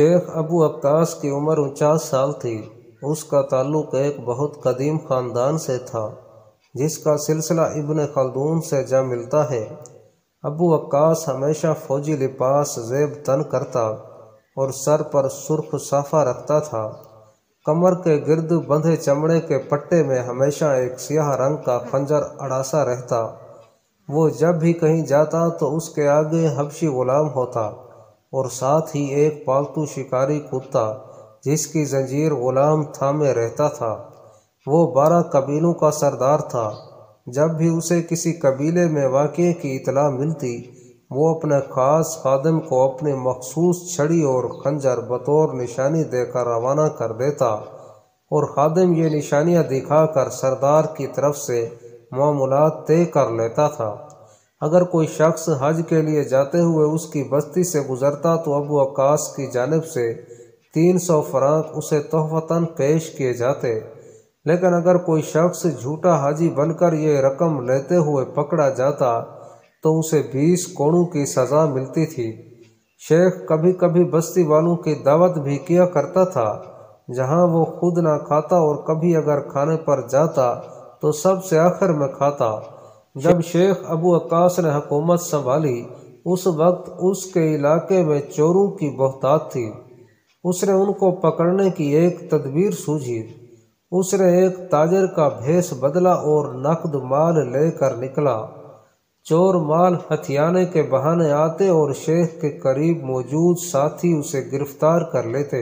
شیخ ابو عکاس کی عمر 49 سال تھی۔ اس کا تعلق ایک بہت قدیم خاندان سے تھا جس کا سلسلہ ابن خلدون سے جا ملتا ہے۔ ابو عکاس ہمیشہ فوجی لباس زیب تن کرتا اور سر پر سرخ صافہ رکھتا تھا۔ کمر کے گرد بندھے چمڑے کے پٹے میں ہمیشہ ایک سیاہ رنگ کا خنجر اڑاسا رہتا۔ وہ جب بھی کہیں جاتا تو اس کے آگے حبشی غلام ہوتا اور ساتھ ہی ایک پالتو شکاری کتا جس کی زنجیر غلام تھامے رہتا تھا۔ وہ 12 قبیلوں کا سردار تھا۔ جب بھی اسے کسی قبیلے میں واقعے کی اطلاع ملتی وہ اپنے خاص خادم کو اپنی مخصوص چھڑی اور خنجر بطور نشانی دے کر روانہ کر دیتا اور خادم یہ نشانیاں دکھا کر سردار کی طرف سے معاملات طے کر لیتا تھا۔ اگر کوئی شخص حج کے لیے جاتے ہوئے اس کی بستی سے گزرتا تو ابو عکاس کی جانب سے 300 فرانک اسے تحفتاً پیش کیے جاتے، لیکن اگر کوئی شخص جھوٹا حاجی بن کر یہ رقم لیتے ہوئے پکڑا جاتا تو اسے 20 کوڑوں کی سزا ملتی تھی۔ شیخ کبھی کبھی بستی والوں کی دعوت بھی کیا کرتا تھا جہاں وہ خود نہ کھاتا اور کبھی اگر کھانے پر جاتا تو سب سے آخر میں کھاتا۔ جب شیخ ابو عکاس نے حکومت سنبھالی اس وقت اس کے علاقے میں چوروں کی بہتات تھی۔ اس نے ان کو پکڑنے کی ایک تدبیر سوچی۔ اس نے ایک تاجر کا بھیس بدلا اور نقد مال لے کر نکلا۔ چور مال ہتھیانے کے بہانے آتے اور شیخ کے قریب موجود ساتھی اسے گرفتار کر لیتے۔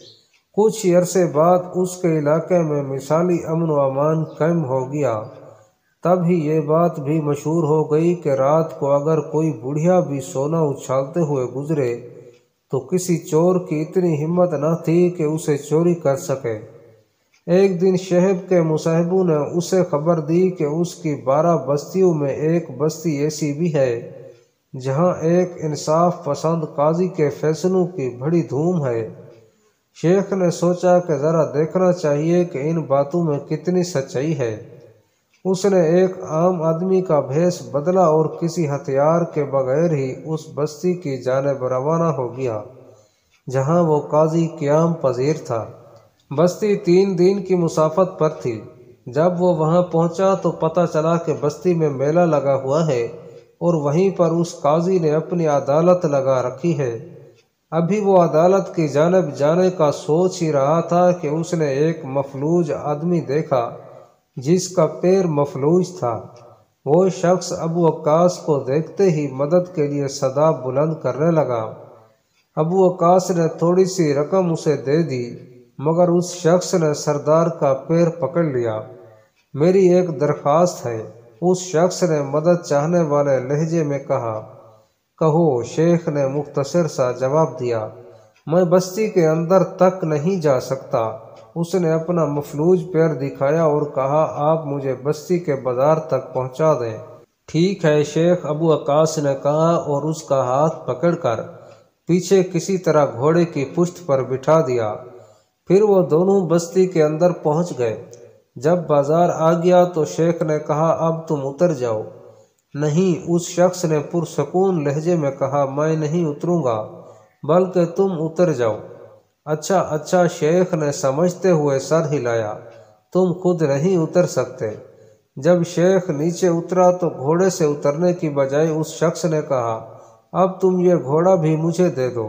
کچھ عرصے بعد اس کے علاقے میں مثالی امن و امان قائم ہو گیا۔ تب ہی یہ بات بھی مشہور ہو گئی کہ رات کو اگر کوئی بڑھیا بھی سونا اچھالتے ہوئے گزرے تو کسی چور کی اتنی ہمت نہ تھی کہ اسے چوری کر سکے۔ ایک دن شہب کے مصاحبوں نے اسے خبر دی کہ اس کی 12 بستیوں میں ایک بستی ایسی بھی ہے جہاں ایک انصاف پسند قاضی کے فیصلوں کی بڑی دھوم ہے۔ شیخ نے سوچا کہ ذرا دیکھنا چاہیے کہ ان باتوں میں کتنی سچائی ہے۔ اس نے ایک عام آدمی کا بھیس بدلا اور کسی ہتھیار کے بغیر ہی اس بستی کی جانب روانہ ہو گیا جہاں وہ قاضی قیام پذیر تھا۔ بستی 3 دن کی مسافت پر تھی۔ جب وہ وہاں پہنچا تو پتہ چلا کہ بستی میں میلہ لگا ہوا ہے اور وہیں پر اس قاضی نے اپنی عدالت لگا رکھی ہے۔ ابھی وہ عدالت کی جانب جانے کا سوچ ہی رہا تھا کہ اس نے ایک مفلوج آدمی دیکھا جس کا پیر مفلوج تھا۔ وہ شخص ابو عکاس کو دیکھتے ہی مدد کے لیے صدا بلند کرنے لگا۔ ابو عکاس نے تھوڑی سی رقم اسے دے دی مگر اس شخص نے سردار کا پیر پکڑ لیا۔ میری ایک درخواست ہے، اس شخص نے مدد چاہنے والے لہجے میں کہا۔ کہو، شیخ نے مختصر سا جواب دیا۔ میں بستی کے اندر تک نہیں جا سکتا۔ اس نے اپنا مفلوج پیر دکھایا اور کہا آپ مجھے بستی کے بازار تک پہنچا دیں۔ ٹھیک ہے، شیخ ابو عکاس نے کہا اور اس کا ہاتھ پکڑ کر پیچھے کسی طرح گھوڑے کی پشت پر بٹھا دیا۔ پھر وہ دونوں بستی کے اندر پہنچ گئے۔ جب بازار آ گیا تو شیخ نے کہا اب تم اتر جاؤ۔ نہیں، اس شخص نے پرسکون لہجے میں کہا، میں نہیں اتروں گا بلکہ تم اتر جاؤ۔ اچھا اچھا، شیخ نے سمجھتے ہوئے سر ہلایا، تم خود نہیں اتر سکتے۔ جب شیخ نیچے اترا تو گھوڑے سے اترنے کی بجائے اس شخص نے کہا اب تم یہ گھوڑا بھی مجھے دے دو۔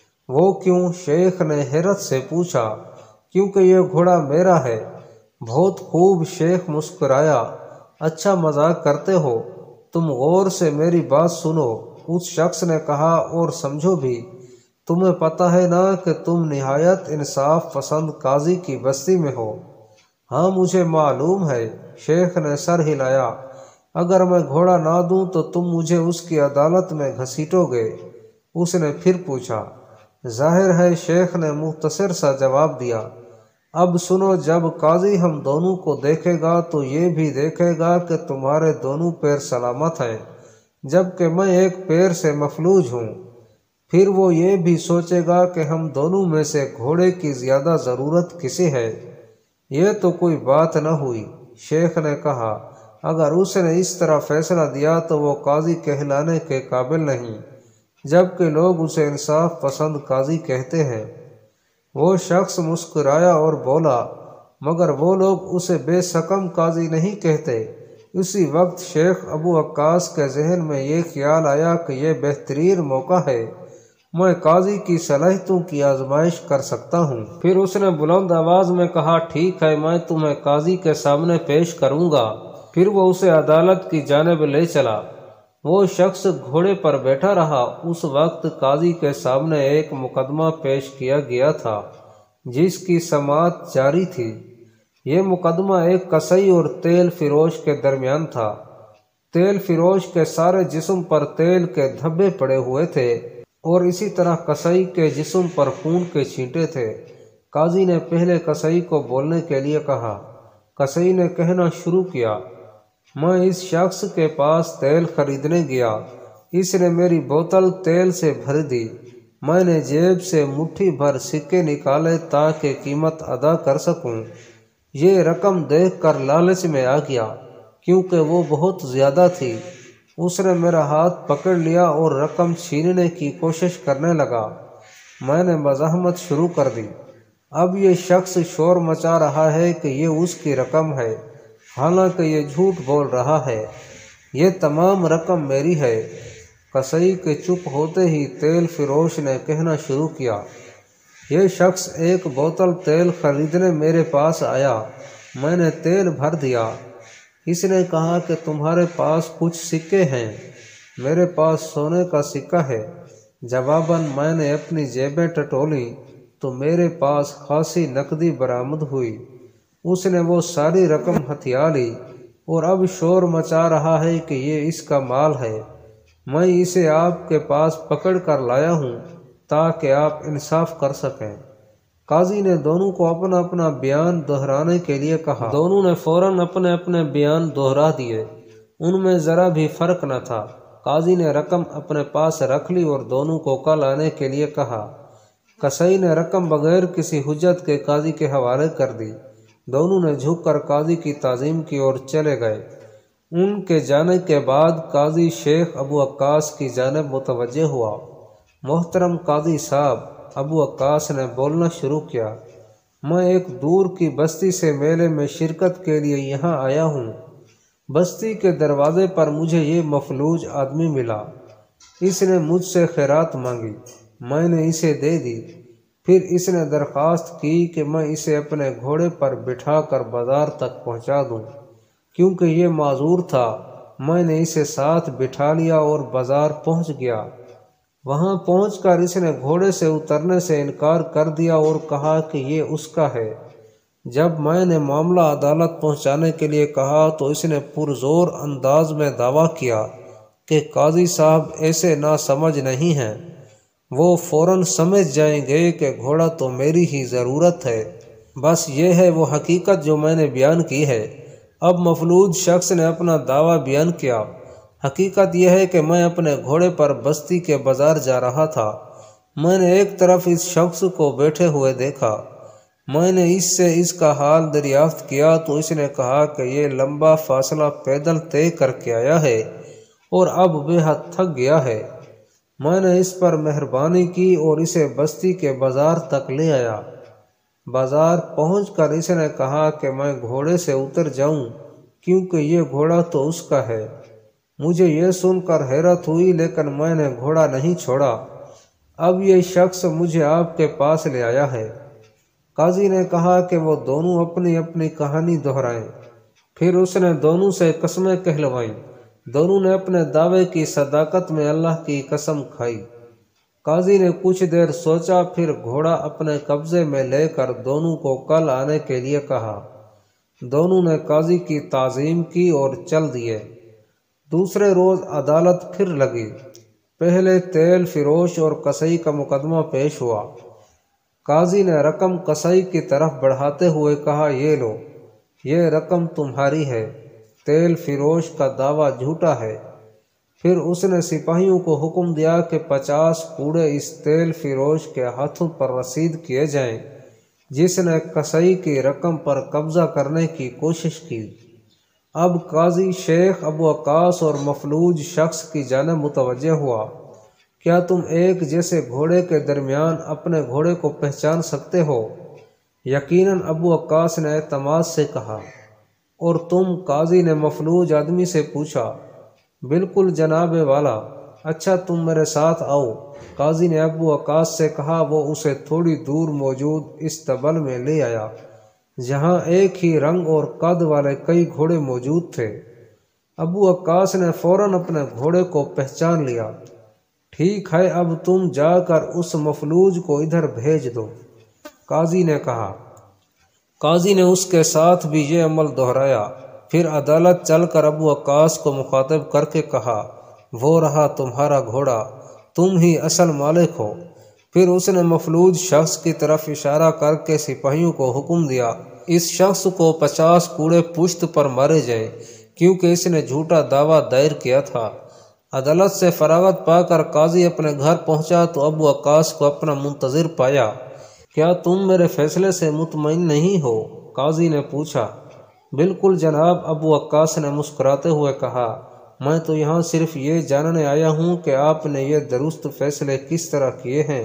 وہ کیوں؟ شیخ نے حیرت سے پوچھا۔ کیونکہ یہ گھوڑا میرا ہے۔ بہت خوب، شیخ مسکرایا۔ اچھا مذاق کرتے ہو، تم غور سے میری بات سنو، اس شخص نے کہا، اور سمجھو بھی، تمہیں پتہ ہے نا کہ تم نہایت انصاف پسند قاضی کی بستی میں ہو۔ ہاں مجھے معلوم ہے، شیخ نے سر ہلایا۔ اگر میں گھوڑا نہ دوں تو تم مجھے اس کی عدالت میں گھسیٹو گے؟ اس نے پھر پوچھا۔ ظاہر ہے، شیخ نے مختصر سا جواب دیا۔ اب سنو، جب قاضی ہم دونوں کو دیکھے گا تو یہ بھی دیکھے گا کہ تمہارے دونوں پیر سلامت ہیں جبکہ میں ایک پیر سے مفلوج ہوں۔ پھر وہ یہ بھی سوچے گا کہ ہم دونوں میں سے گھوڑے کی زیادہ ضرورت کسے ہے۔ یہ تو کوئی بات نہ ہوئی، شیخ نے کہا۔ اگر اس نے اس طرح فیصلہ دیا تو وہ قاضی کہلانے کے قابل نہیں، جبکہ لوگ اسے انصاف پسند قاضی کہتے ہیں۔ وہ شخص مسکرایا اور بولا، مگر وہ لوگ اسے بے شکم قاضی نہیں کہتے۔ اسی وقت شیخ ابو وقاص کے ذہن میں یہ خیال آیا کہ یہ بہترین موقع ہے، میں قاضی کی صلاحیتوں کی آزمائش کر سکتا ہوں۔ پھر اس نے بلند آواز میں کہا، ٹھیک ہے، میں تمہیں قاضی کے سامنے پیش کروں گا۔ پھر وہ اسے عدالت کی جانب لے چلا۔ وہ شخص گھوڑے پر بیٹھا رہا۔ اس وقت قاضی کے سامنے ایک مقدمہ پیش کیا گیا تھا جس کی سماعت جاری تھی۔ یہ مقدمہ ایک قصئی اور تیل فروش کے درمیان تھا۔ تیل فروش کے سارے جسم پر تیل کے دھبے پڑے ہوئے تھے اور اسی طرح قصئی کے جسم پر خون کے چھینٹے تھے۔ قاضی نے پہلے قصئی کو بولنے کے لیے کہا۔ قصئی نے کہنا شروع کیا، میں اس شخص کے پاس تیل خریدنے گیا۔ اس نے میری بوتل تیل سے بھر دی۔ میں نے جیب سے مٹھی بھر سکے نکالے تاکہ قیمت ادا کر سکوں۔ یہ رقم دیکھ کر لالچ میں آ گیا کیونکہ وہ بہت زیادہ تھی۔ اس نے میرا ہاتھ پکڑ لیا اور رقم چھیننے کی کوشش کرنے لگا۔ میں نے مزاحمت شروع کر دی۔ اب یہ شخص شور مچا رہا ہے کہ یہ اس کی رقم ہے، حالانکہ یہ جھوٹ بول رہا ہے۔ یہ تمام رقم میری ہے۔ قصئی کے چپ ہوتے ہی تیل فروش نے کہنا شروع کیا، یہ شخص ایک بوتل تیل خریدنے میرے پاس آیا، میں نے تیل بھر دیا۔ اس نے کہا کہ تمہارے پاس کچھ سکے ہیں۔ میرے پاس سونے کا سکہ ہے۔ جواباً میں نے اپنی جیبیں ٹٹولیں تو میرے پاس خاصی نقدی برآمد ہوئی۔ اس نے وہ ساری رقم ہتھیا لی اور اب شور مچا رہا ہے کہ یہ اس کا مال ہے۔ میں اسے آپ کے پاس پکڑ کر لایا ہوں تاکہ آپ انصاف کر سکیں۔ قاضی نے دونوں کو اپنا اپنا بیان دہرانے کے لیے کہا۔ دونوں نے فوراً اپنے اپنے بیان دہرا دیے۔ ان میں ذرا بھی فرق نہ تھا۔ قاضی نے رقم اپنے پاس رکھ لی اور دونوں کو کل آنے کے لیے کہا۔ قصئی نے رقم بغیر کسی حجت کے قاضی کے حوالے کر دی۔ دونوں نے جھک کر قاضی کی تعظیم کی اور چلے گئے۔ ان کے جانے کے بعد قاضی شیخ ابو وقاص کی جانب متوجہ ہوا۔ محترم قاضی صاحب، ابو وقاص نے بولنا شروع کیا، میں ایک دور کی بستی سے میلے میں شرکت کے لیے یہاں آیا ہوں۔ بستی کے دروازے پر مجھے یہ مفلوج آدمی ملا۔ اس نے مجھ سے خیرات مانگی، میں نے اسے دے دی۔ پھر اس نے درخواست کی کہ میں اسے اپنے گھوڑے پر بٹھا کر بازار تک پہنچا دوں۔ کیونکہ یہ معذور تھا، میں نے اسے ساتھ بٹھا لیا اور بازار پہنچ گیا۔ وہاں پہنچ کر اس نے گھوڑے سے اترنے سے انکار کر دیا اور کہا کہ یہ اس کا ہے۔ جب میں نے معاملہ عدالت پہنچانے کے لیے کہا تو اس نے پرزور انداز میں دعویٰ کیا کہ قاضی صاحب ایسے ناسمجھ نہیں ہیں، وہ فوراً سمجھ جائیں گے کہ گھوڑا تو میری ہی ضرورت ہے، بس یہ ہے وہ حقیقت جو میں نے بیان کی ہے۔ اب مفلوج شخص نے اپنا دعویٰ بیان کیا۔ حقیقت یہ ہے کہ میں اپنے گھوڑے پر بستی کے بازار جا رہا تھا۔ میں نے ایک طرف اس شخص کو بیٹھے ہوئے دیکھا۔ میں نے اس سے اس کا حال دریافت کیا تو اس نے کہا کہ یہ لمبا فاصلہ پیدل طے کر کے آیا ہے اور اب بے حد تھک گیا ہے۔ میں نے اس پر مہربانی کی اور اسے بستی کے بازار تک لے آیا۔ بازار پہنچ کر اس نے کہا کہ میں گھوڑے سے اتر جاؤں کیونکہ یہ گھوڑا تو اس کا ہے۔ مجھے یہ سن کر حیرت ہوئی لیکن میں نے گھوڑا نہیں چھوڑا۔ اب یہ شخص مجھے آپ کے پاس لے آیا ہے۔ قاضی نے کہا کہ وہ دونوں اپنی اپنی کہانی دہرائیں۔ پھر اس نے دونوں سے قسمیں کہلوائیں۔ دونوں نے اپنے دعوے کی صداقت میں اللہ کی قسم کھائی۔ قاضی نے کچھ دیر سوچا، پھر گھوڑا اپنے قبضے میں لے کر دونوں کو کل آنے کے لیے کہا۔ دونوں نے قاضی کی تعظیم کی اور چل دیے۔ دوسرے روز عدالت پھر لگی۔ پہلے تیل فروش اور قصئی کا مقدمہ پیش ہوا۔ قاضی نے رقم قصئی کی طرف بڑھاتے ہوئے کہا، یہ لو، یہ رقم تمہاری ہے۔ تیل فروش کا دعویٰ جھوٹا ہے۔ پھر اس نے سپاہیوں کو حکم دیا کہ 50 کوڑے اس تیل فروش کے ہاتھوں پر رسید کیے جائیں جس نے قصئی کی رقم پر قبضہ کرنے کی کوشش کی۔ اب قاضی شیخ ابو وقاص اور مفلوج شخص کی جانب متوجہ ہوا کیا تم ایک جیسے گھوڑے کے درمیان اپنے گھوڑے کو پہچان سکتے ہو؟ یقیناً ابو وقاص نے اعتماد سے کہا۔ اور تم؟ قاضی نے مفلوج آدمی سے پوچھا۔ بالکل جناب والا۔ اچھا تم میرے ساتھ آؤ، قاضی نے ابو وقاص سے کہا۔ وہ اسے تھوڑی دور موجود استبل میں لے آیا، جہاں ایک ہی رنگ اور قد والے کئی گھوڑے موجود تھے۔ ابو وقاص نے فوراً اپنے گھوڑے کو پہچان لیا۔ ٹھیک ہے، اب تم جا کر اس مفلوج کو ادھر بھیج دو، قاضی نے کہا۔ قاضی نے اس کے ساتھ بھی یہ عمل دہرایا۔ پھر عدالت چل کر ابو وقاص کو مخاطب کر کے کہا، وہ رہا تمہارا گھوڑا، تم ہی اصل مالک ہو۔ پھر اس نے مفلوج شخص کی طرف اشارہ کر کے سپاہیوں کو حکم دیا، اس شخص کو 50 کوڑے پشت پر مارے جائیں، کیونکہ اس نے جھوٹا دعویٰ دائر کیا تھا۔ عدالت سے فراغت پا کر قاضی اپنے گھر پہنچا تو ابو وقاص کو اپنا منتظر پایا۔ کیا تم میرے فیصلے سے مطمئن نہیں ہو؟ قاضی نے پوچھا۔ بالکل جناب، ابو وقاص نے مسکراتے ہوئے کہا، میں تو یہاں صرف یہ جاننے آیا ہوں کہ آپ نے یہ درست فیصلے کس طرح کیے ہیں۔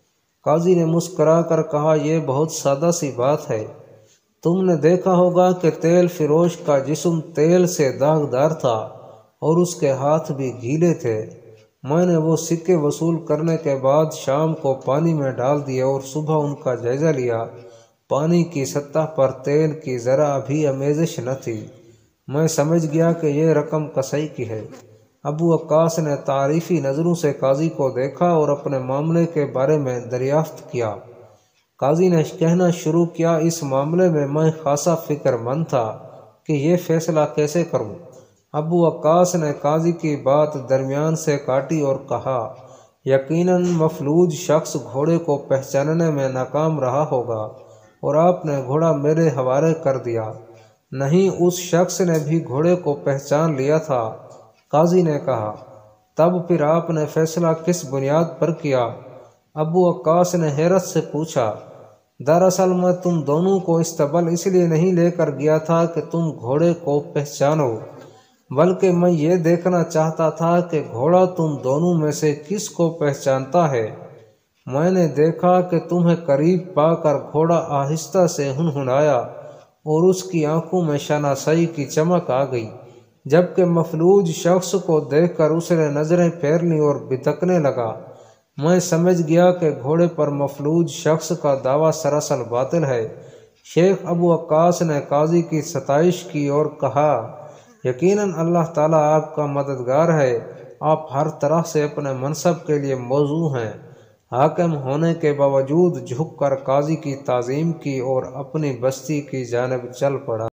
قاضی نے مسکرا کر کہا، یہ بہت سادہ سی بات ہے۔ تم نے دیکھا ہوگا کہ تیل فروش کا جسم تیل سے داغدار تھا اور اس کے ہاتھ بھی گیلے تھے۔ میں نے وہ سکے وصول کرنے کے بعد شام کو پانی میں ڈال دیے اور صبح ان کا جائزہ لیا۔ پانی کی سطح پر تیل کی ذرا بھی آمیزش نہ تھی۔ میں سمجھ گیا کہ یہ رقم کسائی کی ہے۔ ابو وقاص نے تعریفی نظروں سے قاضی کو دیکھا اور اپنے معاملے کے بارے میں دریافت کیا۔ قاضی نے کہنا شروع کیا، اس معاملے میں خاصا فکر مند تھا کہ یہ فیصلہ کیسے کروں۔ ابو وقاص نے قاضی کی بات درمیان سے کاٹی اور کہا، یقیناً مفلوج شخص گھوڑے کو پہچاننے میں ناکام رہا ہوگا اور آپ نے گھوڑا میرے حوالے کر دیا۔ نہیں، اس شخص نے بھی گھوڑے کو پہچان لیا تھا، قاضی نے کہا۔ تب پھر آپ نے فیصلہ کس بنیاد پر کیا؟ ابو وقاص نے حیرت سے پوچھا۔ دراصل میں تم دونوں کو استبل اس لیے نہیں لے کر گیا تھا کہ تم گھوڑے کو پہچانو، بلکہ میں یہ دیکھنا چاہتا تھا کہ گھوڑا تم دونوں میں سے کس کو پہچانتا ہے۔ میں نے دیکھا کہ تمہیں قریب پا کر گھوڑا آہستہ سے ہنہنایا اور اس کی آنکھوں میں شناسائی کی چمک آ گئی، جبکہ مفلوج شخص کو دیکھ کر اس نے نظریں پھیر لیں اور بتکنے لگا۔ میں سمجھ گیا کہ گھوڑے پر مفلوج شخص کا دعویٰ سراسر باطل ہے۔ شیخ ابو وقاص نے قاضی کی ستائش کی اور کہا، یقیناً اللہ تعالیٰ آپ کا مددگار ہے، آپ ہر طرح سے اپنے منصب کے لیے موزوں ہیں۔ حاکم ہونے کے باوجود جھک کر قاضی کی تعظیم کی اور اپنی بستی کی جانب چل پڑا۔